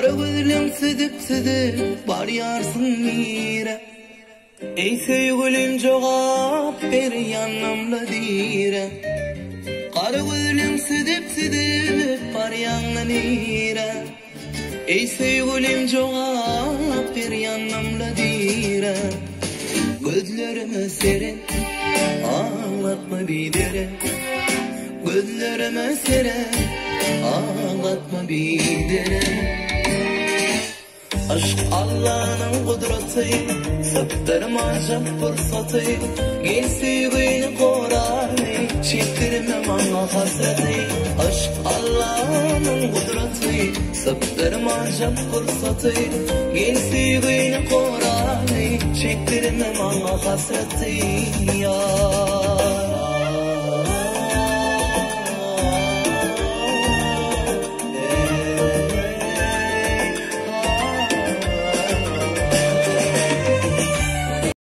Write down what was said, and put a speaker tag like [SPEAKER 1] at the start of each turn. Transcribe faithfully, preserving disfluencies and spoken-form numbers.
[SPEAKER 1] Kara gözlüm sidip sidip bar yarsın mire. Ey sevgilim cevap ver yanımda dire. Kara gözlüm sidip sidip bar yanına nire. Ey sevgilim cevap ver yanımda dire. Gözlerime serin ağlatma bir dere. Gözlerime serin ağlatma bir dere. Aşk Allah'ın kudreti, saptırmacam fırsatı. Gel sevgini korani, çektirmem ana hasreti. Aşk Allah'ın kudreti, saptırmacam fırsatı. Gel sevgini korani, çektirmem ana hasreti ya.